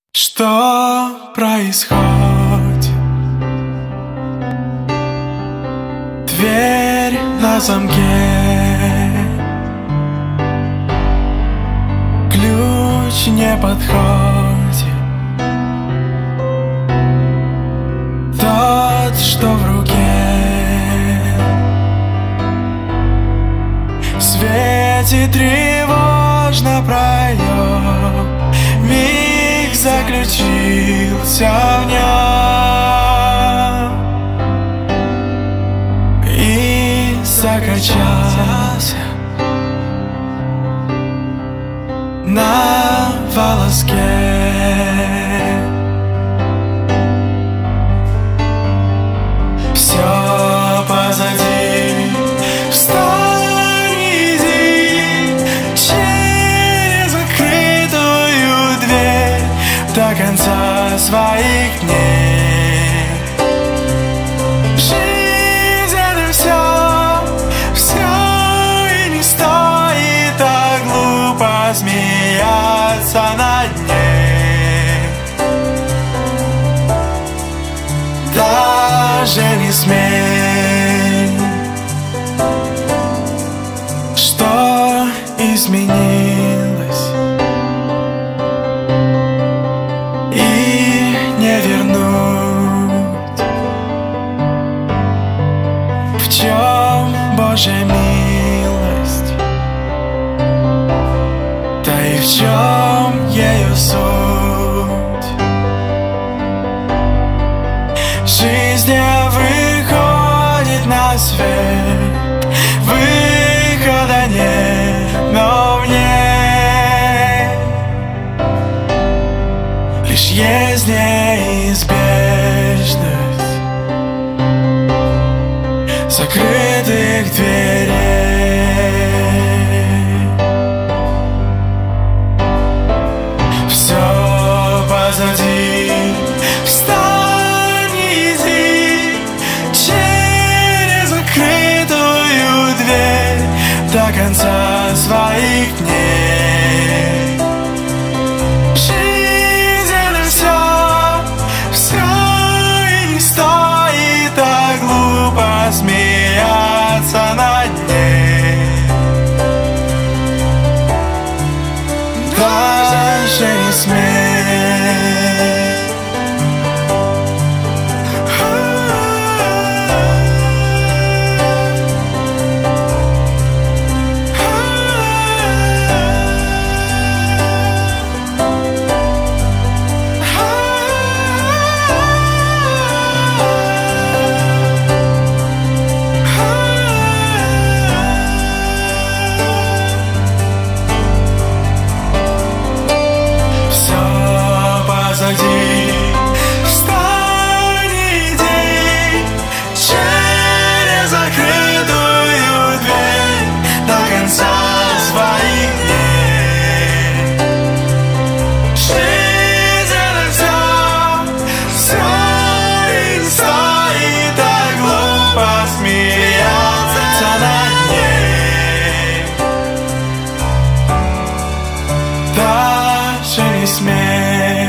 Что происходит? Дверь на замке, ключ не подходит. Тот, что в руке, светит тревожно проем. Миг заключился в нем и закачался на волоске. Все позади, встань, иди через закрытую дверь до конца своих дней. Жизнь — это все и не стоит так глупо смеяться над ней. Даже не смей. Что изменилось и не вернуть? В чем Божья милость, да и в чем ее суть? Жизнь не выходит на свет, выхода нет, но в ней лишь есть неизбежность закрытых дверей. Все позади, встань, иди через закрытую дверь до конца своих дней. Жизнь — это все и не стоит так глупо смеяться над ней. Даже не смей. Встань, иди через закрытую дверь до конца своих дней. Жизнь — это все и не стоит так глупо смеяться над ней. Даже не смей.